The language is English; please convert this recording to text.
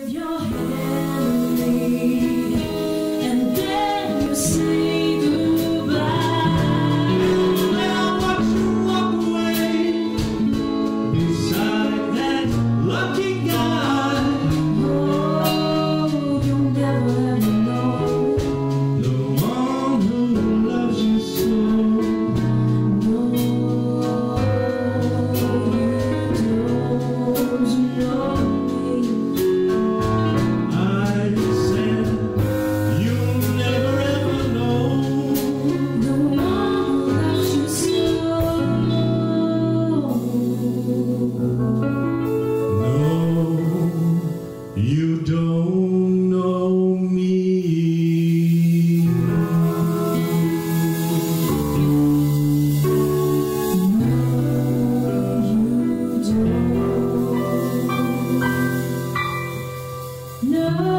Give your hand to me, and then you say goodbye. Now watch you walk away beside that lucky guy. Oh, you'll never ever know The one who loves you so. no, you don't know me. I said you'll never ever know. The one who loves you so. No, you don't know me. No.